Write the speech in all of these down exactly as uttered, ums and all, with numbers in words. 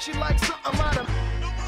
She likes something out of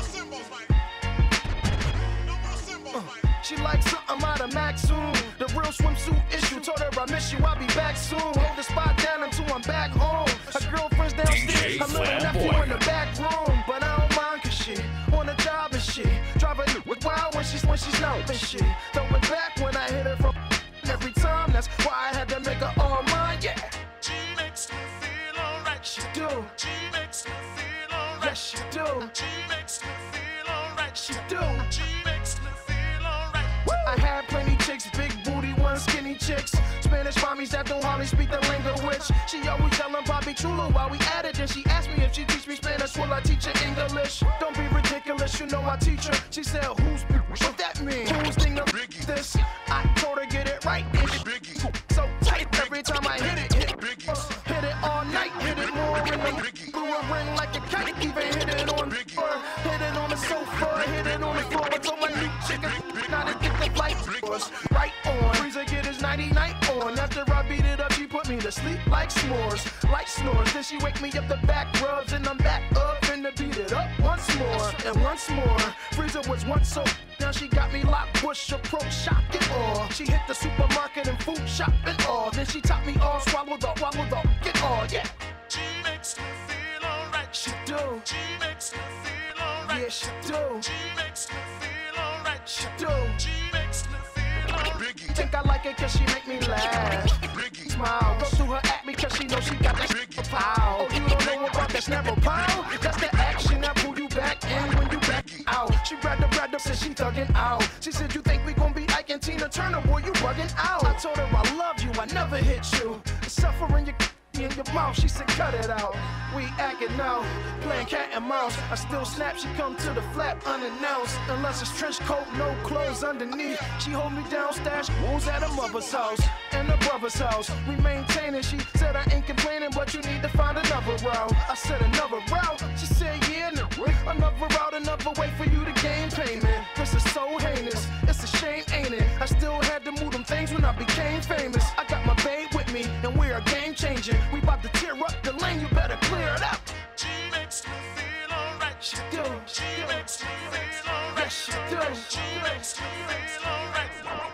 uh, She likes something out of Max soon. The real swimsuit issue. Told her I miss you, I'll be back soon. Hold the spot down until I'm back home. Her girlfriend's downstairs, her little nephew in the back room. But I don't mind cause she on the job and shit. Drive her with wild when she's when she's not and shit. Throw it back when I hit her from every time. That's why I had to make her all mine, yeah. She makes me feel alright. She do. She makes me feel alright. Yes, she do. She makes me feel alright. She do. She makes me feel alright. I had plenty chicks, big booty ones, skinny chicks. Spanish mommies that don't hardly speak the language. She always yelling Bobby Chulo while we at it. Then she asked me if she teach me Spanish, will I teach her English? Don't be ridiculous, you know I teach her. She said, who's what that mean? Who's thing of this? I told her get it right. It's so tight every time I hit it. Hit, hit it all night, hit it more in the blew a ring like a kite. Even hit it on floor, hit it on the sofa, hit it on the floor. I told my new chicken not to get the flight was right on. Freezer get his nighty night on. After I beat it up, she put me to sleep like s'mores, like snores. Then she wake me up the back rubs and I'm back up and to beat it up once more and once more. Freezer was once so. Now she got me locked, push, approach, shock it all. She hit the supermarket and food shop and all. Then she taught me all, swallow the, swallow the, get all, yeah. She makes me feel alright. She do. She makes me feel alright. Yeah, she do. She makes me feel alright. She do. She makes me feel alright. Think I like it cause she make me laugh. Smile, go through her at me cause she know she got that shit pow. Oh, you don't know about that snapper pow? That's the action that pull you back in when you back out. She grabbed the brother, said she thuggin' out. She said, you think we gon' be Ike and Tina Turner? Boy, you bugging out. I told her I love you, I never hit you. Suffering your in your mouth, she said cut it out. We acting now, playing cat and mouse. I still snap, she come to the flat unannounced. Unless it's trench coat, no clothes underneath. She hold me down, stash wounds at her mother's house and her brother's house. We maintaining, she said I ain't complaining, but you need to find another route. I said another route, she said yeah, no. Another route, another way for you to gain payment. This is so heinous, it's a shame, ain't it? I still had to move them things when I became famous. I got my babe with me, and we're a game changing. We about to tear up the lane, you better clear it up. She makes me feel alright. She do. She makes me feel alright. Yes, she do. She makes me feel alright.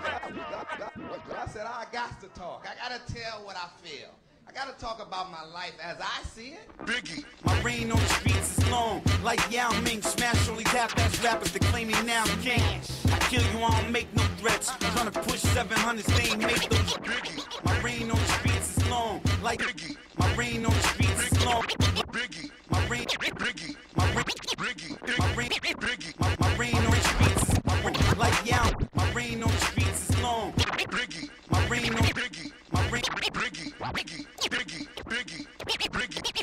I said I got to talk. I gotta tell what I feel. I gotta talk about my life as I see it. Biggie. My reign on the streets is long, like Yao Ming. Smash all these half-ass rappers that claim me now I'm king. I kill you, I don't make no threats. Tryna push seven hundreds, they ain't make those. Biggie. My reign on the streets is long, like Biggie. My reign on the streets is long. Biggie. My reign, Biggie. my reign, Biggie. my reign, Biggie. my, my reign on the streets is my reign, like Yao. My reign on the streets is long. Biggie. My reign on Biggie. my reign. Biggie. Biggie. Biggie. Biggie. Biggie. Biggie.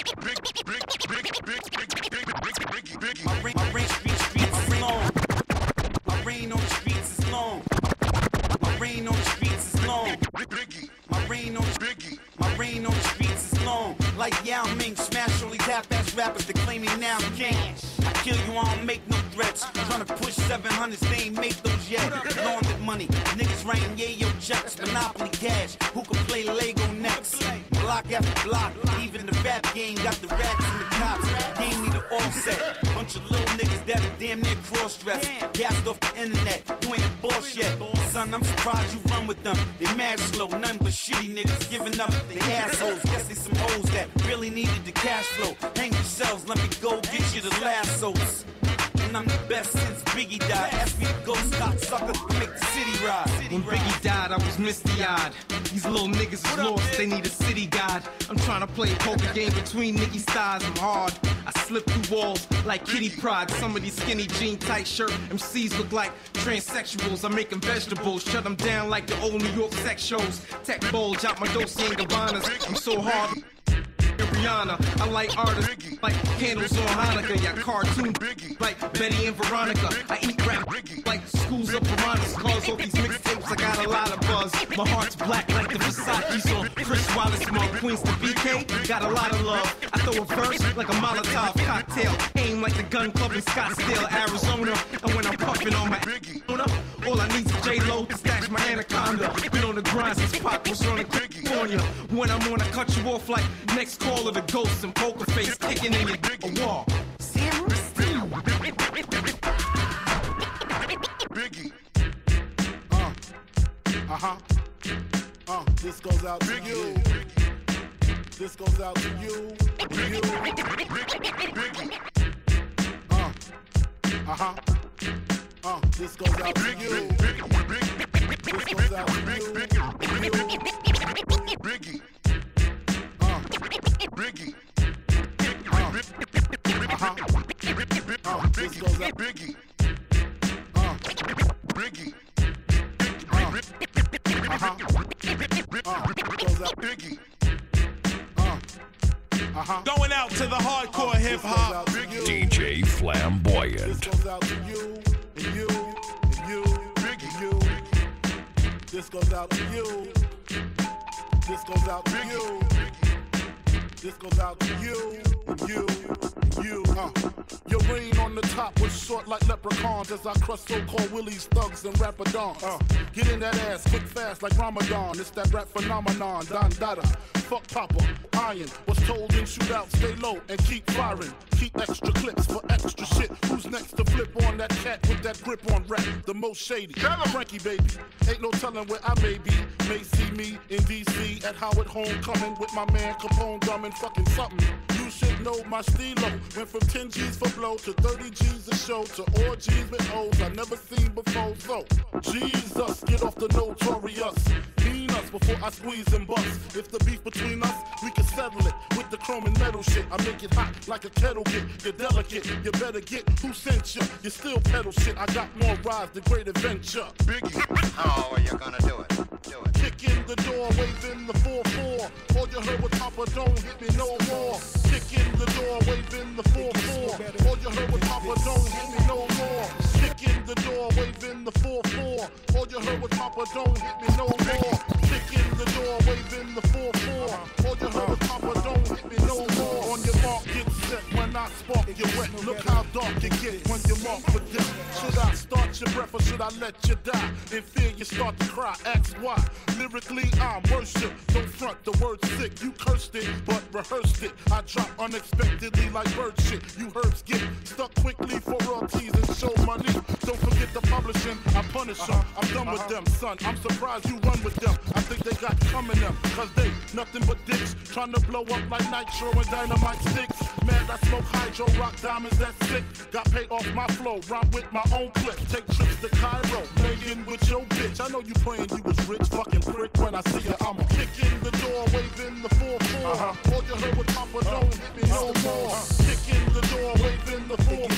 Biggie. Biggie. My reign, my reign, streets, streets is long. My reign on the streets is long. My reign on the streets is long. Biggie. My reign on the Biggie. My reign on the streets is long, like Yao Ming. Smash all these half-ass rappers that claim me now I'm king. I kill you, I don't make no threats. Tryna push seven hundreds, they ain't make those yet. Laundered money, niggas writing yayo checks. Monopoly cash, who can play Lego next? Block after block, even the rap game got the rats and the cops. Game need an offset. Bunch of little niggas that are damn near cross-dressed. Gassed off the internet, you ain't a boss yet. Son, I'm surprised you run with them. They mad slow, none but shitty niggas giving up. They assholes, guess they some hoes that really needed the cash flow. Hang yourselves, let me go get you the lassos. And I'm the best since Biggie died. Ask me to go stop sucker, make the city ride. When Biggie died, I was misty-eyed. These little niggas is lost, they need a city guide. I'm trying to play a poker game between niggas' thighs, I'm hard. I slip through walls like Kitty Pride. Some of these skinny jean tight shirt M Cs look like transsexuals. I make them vegetables, shut them down like the old New York sex shows. Tech bulge out my Dolce and Gabbanas. I'm so hard. Rihanna, I like artists like candles on Hanukkah. Yeah, cartoon like Betty and Veronica. I eat rap like schools of piranhas. Cause all these mixtapes, I got a lot of buzz. My heart's black like the Versace's on Chris Wallace, my Queens to B K. Got a lot of love. I throw a verse like a Molotov cocktail. Aim like the gun club in Scottsdale, Arizona. And when I'm puffing on my all I need is J-Lo to stash my anaconda. Been on the grind since Pop was on the California. When I'm on, I cut you off like next call of the ghost and poker face kicking in your dick a wall. Uh-huh. Uh, this goes out to you. This goes out to you. You. Uh. Uh-huh. Uh, this goes out to you. This goes out to you. You. Biggie. Uh. Biggie. Uh. Uh-huh. Uh, this goes out. Biggie. Uh. Biggie. Uh. Uh-huh. Uh, goes out. Biggie. Uh. Uh-huh. Going out to the hardcore hip hop. D J Flamboyant. This goes out to you, and you, and you, and you. This goes out to you. This goes out to you. This goes out to you, and you, and you. Uh. Your reign on the top was short like leprechauns as I crush so-called willies, thugs, and rapadons. Uh. Get in that ass quick fast like Ramadan. It's that rap phenomenon, Don Dada. Fuck Papa, iron. Was told in shootouts, stay low and keep firing. Keep extra clips for extra shit. Who's next to flip on that cat with that grip on rap? The most shady. Frankie, baby. Ain't no telling where I may be. May see me in D C at Howard Homecoming with my man Capone drumming fucking something. You should know my stilo. Went from ten G's for blow to thirty G's a show to orgies with O's I never seen before. So, Jesus, get off the notorious. Mean us before I squeeze and bust. If the beef between us, we can settle it with the chrome and metal shit. I make it hot like a kettle get. You're delicate, you better get who sent you. You still pedal shit. I got more rides than Great Adventure. Biggie. How are you gonna do it? Do it. Kick in the door, waving the four four. All you heard was Papa, don't hit me no more. Kick in the door, waving the four four. All you heard was Papa, don't hit me no more. Kick in the door, waving the four four. All you heard was Papa, don't hit me no more. Kick in the door, waving the four four. All you heard was Papa, don't hit me no more. On your mark, get set. When I spark you wet, look how dark you get when you mark for death. Should I start your breath or should I let you die? In fear you start to cry, ask why. Lyrically I'm worship, don't front the word sick. You cursed it, but rehearsed it. I drop unexpectedly like bird shit. You herbs get stuck quickly for royalties and show money. Don't forget the publishing, I punish them. I'm done with them, son. I'm surprised you run with them. I think they got coming them, cause they nothing but dicks. Trying to blow up like nitro and dynamite sticks. Man, I smoke hydro, rock diamonds, that's sick. Got paid off my flow, rhyme with my own clip. Take trips to Cairo, playing with your bitch. I know you praying you was rich, fucking prick. When I see you, I'ma kick in the door, waving the four four. Uh-huh. All you heard was Papa, don't hit me no more. Kick in the door, waving the four four.